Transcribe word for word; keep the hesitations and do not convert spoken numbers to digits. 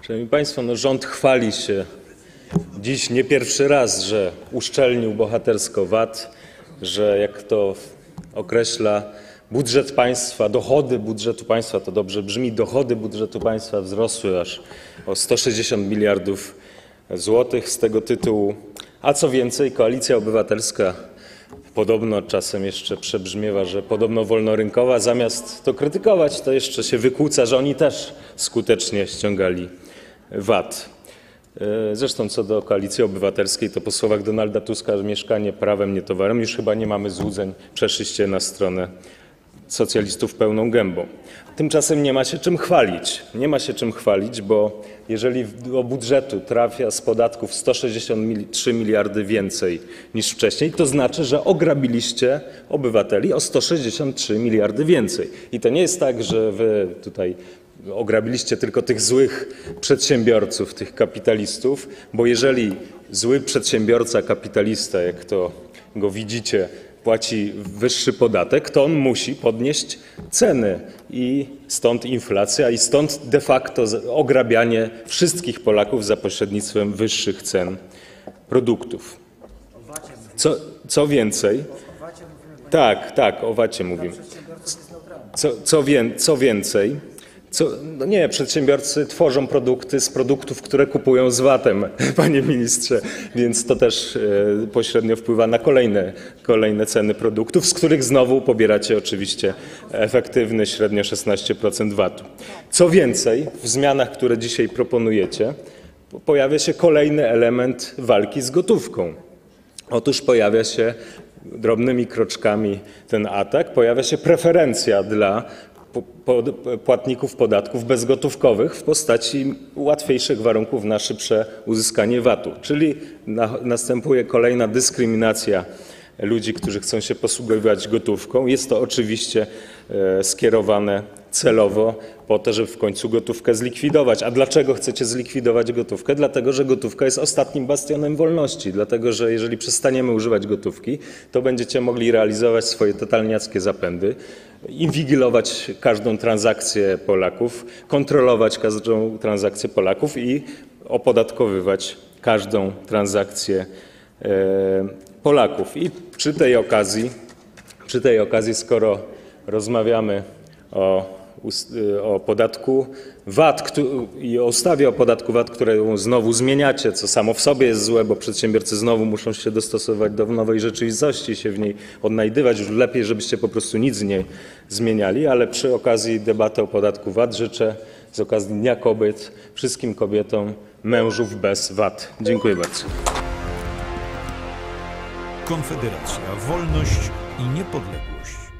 Szanowni Państwo, no rząd chwali się dziś nie pierwszy raz, że uszczelnił bohatersko V A T, że jak to określa budżet państwa, dochody budżetu państwa, to dobrze brzmi, dochody budżetu państwa wzrosły aż o sto sześćdziesiąt miliardów złotych z tego tytułu. A co więcej, Koalicja Obywatelska podobno czasem jeszcze przebrzmiewa, że podobno wolnorynkowa, zamiast to krytykować, to jeszcze się wykłóca, że oni też skutecznie ściągali V A T. Zresztą co do Koalicji Obywatelskiej, to po słowach Donalda Tuska mieszkanie prawem, nie towarem, już chyba nie mamy złudzeń, przeszliście na stronę socjalistów pełną gębą. Tymczasem nie ma się czym chwalić. Nie ma się czym chwalić, bo jeżeli do budżetu trafia z podatków sto sześćdziesiąt trzy miliardy więcej niż wcześniej, to znaczy, że ograbiliście obywateli o sto sześćdziesiąt trzy miliardy więcej. I to nie jest tak, że wy tutaj ograbiliście tylko tych złych przedsiębiorców, tych kapitalistów, bo jeżeli zły przedsiębiorca, kapitalista, jak to go widzicie, płaci wyższy podatek, to on musi podnieść ceny i stąd inflacja i stąd de facto ograbianie wszystkich Polaków za pośrednictwem wyższych cen produktów. Co, co więcej, tak, tak, o V A T-cie mówimy. Co, co, wie, co więcej, Co, no nie, przedsiębiorcy tworzą produkty z produktów, które kupują z V A T-em, panie ministrze, więc to też e, pośrednio wpływa na kolejne, kolejne ceny produktów, z których znowu pobieracie oczywiście efektywny średnio szesnaście procent V A T-u. Co więcej, w zmianach, które dzisiaj proponujecie, pojawia się kolejny element walki z gotówką. Otóż pojawia się drobnymi kroczkami ten atak, pojawia się preferencja dla płatników podatków bezgotówkowych w postaci łatwiejszych warunków na szybsze uzyskanie V A T-u. Czyli na, następuje kolejna dyskryminacja ludzi, którzy chcą się posługiwać gotówką. Jest to oczywiście e, skierowane celowo po to, żeby w końcu gotówkę zlikwidować. A dlaczego chcecie zlikwidować gotówkę? Dlatego, że gotówka jest ostatnim bastionem wolności. Dlatego, że jeżeli przestaniemy używać gotówki, to będziecie mogli realizować swoje totalniackie zapędy, inwigilować każdą transakcję Polaków, kontrolować każdą transakcję Polaków i opodatkowywać każdą transakcję e, Polaków. I przy tej okazji, przy tej okazji, skoro rozmawiamy o, o podatku V A T i o ustawie o podatku V A T, którą znowu zmieniacie, co samo w sobie jest złe, bo przedsiębiorcy znowu muszą się dostosować do nowej rzeczywistości, się w niej odnajdywać. Już lepiej, żebyście po prostu nic nie zmieniali, ale przy okazji debaty o podatku V A T życzę z okazji Dnia Kobiet wszystkim kobietom mężów bez V A T. Dziękuję bardzo. Konfederacja, wolność i niepodległość.